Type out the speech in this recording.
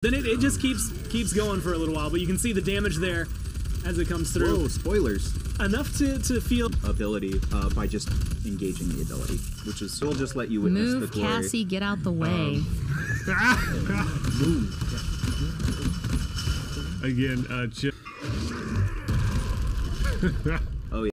Then it just keeps going for a little while, but you can see the damage there as it comes through. Whoa, spoilers. Enough to feel ability by just engaging the ability, which is we'll just let you witness the glory. Move, Cassie, get out the way. Move. Again,